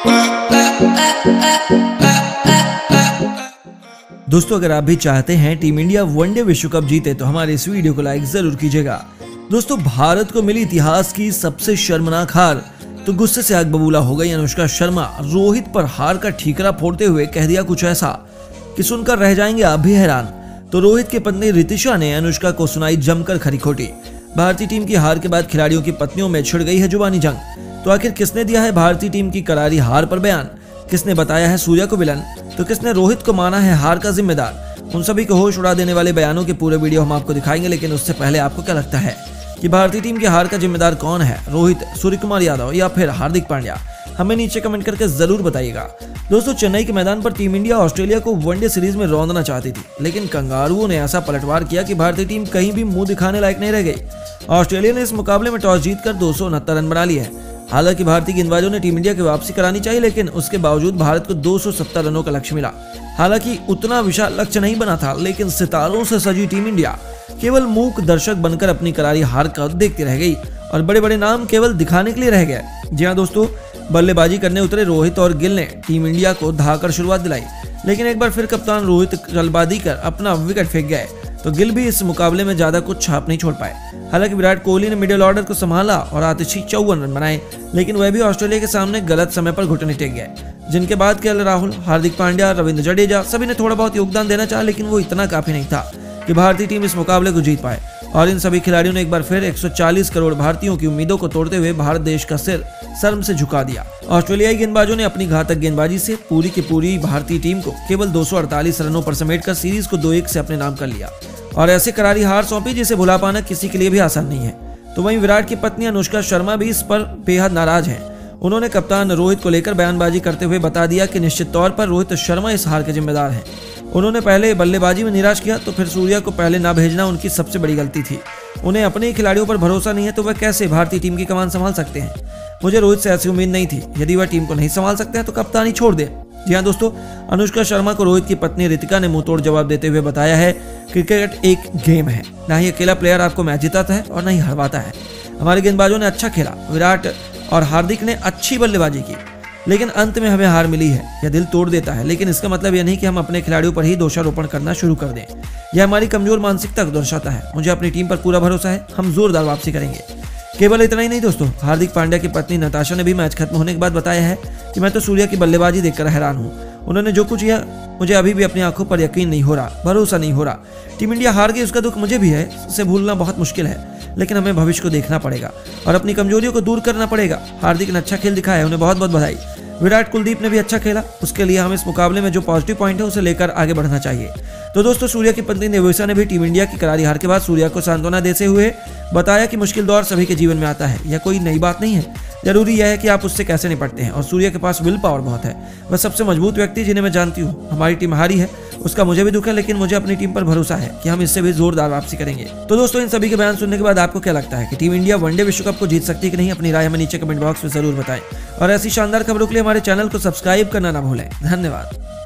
दोस्तों, अगर आप भी चाहते हैं टीम इंडिया वनडे विश्व कप जीते तो हमारे इस वीडियो को लाइक जरूर कीजिएगा। दोस्तों, भारत को मिली इतिहास की सबसे शर्मनाक हार, तो गुस्से से आग बबूला हो गई अनुष्का शर्मा। रोहित पर हार का ठीकरा फोड़ते हुए कह दिया कुछ ऐसा कि सुनकर रह जाएंगे आप भी हैरान। तो रोहित की पत्नी रितिशा ने अनुष्का को सुनाई जमकर खरी खोटी। भारतीय टीम की हार के बाद खिलाड़ियों की पत्नियों में छिड़ गई है जुबानी जंग। तो आखिर किसने दिया है भारतीय टीम की करारी हार पर बयान? किसने बताया है सूर्या को विलन? तो किसने रोहित को माना है हार का जिम्मेदार? उन सभी को होश उड़ा देने वाले बयानों के पूरे वीडियो हम आपको दिखाएंगे, लेकिन उससे पहले आपको क्या लगता है कि भारतीय टीम की हार का जिम्मेदार कौन है? रोहित, सूर्यकुमार यादव या फिर हार्दिक पांड्या? हमें नीचे कमेंट करके जरूर बताइएगा। दोस्तों, चेन्नई के मैदान पर टीम इंडिया ऑस्ट्रेलिया को वनडे सीरीज में रौंदना चाहती थी, लेकिन कंगारुओं ने ऐसा पलटवार किया कि भारतीय टीम कहीं भी मुंह दिखाने लायक नहीं रह गई। ऑस्ट्रेलिया ने इस मुकाबले में टॉस जीतकर 269 रन बना लिए हैं। हालांकि भारतीय गेंदबाजों ने टीम इंडिया की वापसी करानी चाहिए, लेकिन उसके बावजूद भारत को 270 रनों का लक्ष्य मिला। हालांकि उतना विशाल लक्ष्य नहीं बना था, लेकिन सितारों से सजी टीम इंडिया केवल मूक दर्शक बनकर अपनी करारी हार का देखती रह गई और बड़े बड़े नाम केवल दिखाने के लिए रह गए। जी हाँ दोस्तों, बल्लेबाजी करने उतरे रोहित और गिल ने टीम इंडिया को धाकर शुरुआत दिलाई, लेकिन एक बार फिर कप्तान रोहित गलबाजी कर अपना विकेट फेंक गए। तो गिल भी इस मुकाबले में ज्यादा कुछ छाप नहीं छोड़ पाए। हालांकि विराट कोहली ने मिडिल ऑर्डर को संभाला और आतिशी 54 रन बनाए, लेकिन वह भी ऑस्ट्रेलिया के सामने गलत समय पर घुटने टेक गए, जिनके बाद केएल राहुल, हार्दिक पांड्या, रविंद्र जडेजा सभी ने थोड़ा बहुत योगदान देना चाहा, लेकिन वो इतना काफी नहीं था कि भारतीय टीम इस मुकाबले को जीत पाए। और इन सभी खिलाड़ियों ने एक बार फिर 140 करोड़ भारतीयों की उम्मीदों को तोड़ते हुए भारत देश का सिर शर्म से झुका दिया। ऑस्ट्रेलियाई गेंदबाजों ने अपनी घातक गेंदबाजी से पूरी की पूरी भारतीय टीम को केवल 248 रनों पर समेटकर सीरीज को 2-1 से अपने नाम कर लिया और ऐसे करारी हार सौंपी जिसे भुला पाना किसी के लिए भी आसान नहीं है। तो वहीं विराट की पत्नी अनुष्का शर्मा भी इस पर बेहद नाराज हैं। उन्होंने कप्तान रोहित को लेकर बयानबाजी करते हुए बता दिया कि निश्चित तौर पर रोहित शर्मा इस हार के जिम्मेदार हैं। उन्होंने पहले बल्लेबाजी में निराश किया, तो फिर सूर्या को पहले ना भेजना उनकी सबसे बड़ी गलती थी। उन्हें अपने ही खिलाड़ियों पर भरोसा नहीं है, तो वह कैसे भारतीय टीम की कमान संभाल सकते हैं? मुझे रोहित से ऐसी उम्मीद नहीं थी। यदि वह टीम को नहीं संभाल सकते हैं तो कप्तानी छोड़ दे। जी हाँ दोस्तों, अनुष्का शर्मा को रोहित की पत्नी रितिका ने मुंहतोड़ जवाब देते हुए बताया है, क्रिकेट एक गेम है, ना ही अकेला प्लेयर आपको मैच जिताता है और ना ही हरवाता है। हमारे गेंदबाजों ने अच्छा खेला, विराट और हार्दिक ने अच्छी बल्लेबाजी की, लेकिन अंत में हमें हार मिली है। यह दिल तोड़ देता है, लेकिन इसका मतलब यह नहीं कि हम अपने खिलाड़ियों पर ही दोषारोपण करना शुरू कर दें। यह हमारी कमजोर मानसिकता को दर्शाता है। मुझे अपनी टीम पर पूरा भरोसा है, हम जोरदार वापसी करेंगे। केवल इतना ही नहीं दोस्तों, हार्दिक पांड्या की पत्नी नताशा ने भी मैच खत्म होने के बाद बताया है कि मैं तो सूर्या की बल्लेबाजी देखकर हैरान हूँ। उन्होंने जो कुछ किया, मुझे अभी भी अपनी आंखों पर यकीन नहीं हो रहा, भरोसा नहीं हो रहा। टीम इंडिया हार गई, उसका दुख मुझे भी है, उसे भूलना बहुत मुश्किल है, लेकिन हमें भविष्य को देखना पड़ेगा और अपनी कमजोरियों को दूर करना पड़ेगा। हार्दिक ने अच्छा खेल दिखाया है, उन्हें बहुत बहुत बधाई। विराट, कुलदीप ने भी अच्छा खेला, उसके लिए हम इस मुकाबले में जो पॉजिटिव पॉइंट है उसे लेकर आगे बढ़ना चाहिए। तो दोस्तों, सूर्या की पत्नी निवेशा ने भी टीम इंडिया की करारी हार के बाद सूर्या को सांत्वना देते हुए बताया कि मुश्किल दौर सभी के जीवन में आता है, यह कोई नई बात नहीं है। जरूरी यह है कि आप उससे कैसे निपटते हैं, और सूर्या के पास विल पावर बहुत है। वह सबसे मजबूत व्यक्ति जिन्हें मैं जानती हूँ। हमारी टीम हारी है, उसका मुझे भी दुख है, लेकिन मुझे अपनी टीम पर भरोसा है कि हम इससे भी जोरदार वापसी करेंगे। तो दोस्तों, इन सभी के बयान सुनने के बाद आपको क्या लगता है कि टीम इंडिया वनडे विश्व कप को जीत सकती है कि नहीं? अपनी राय हमें नीचे कमेंट बॉक्स में जरूर बताएं और ऐसी शानदार खबरों के लिए हमारे चैनल को सब्सक्राइब करना ना भूलें। धन्यवाद।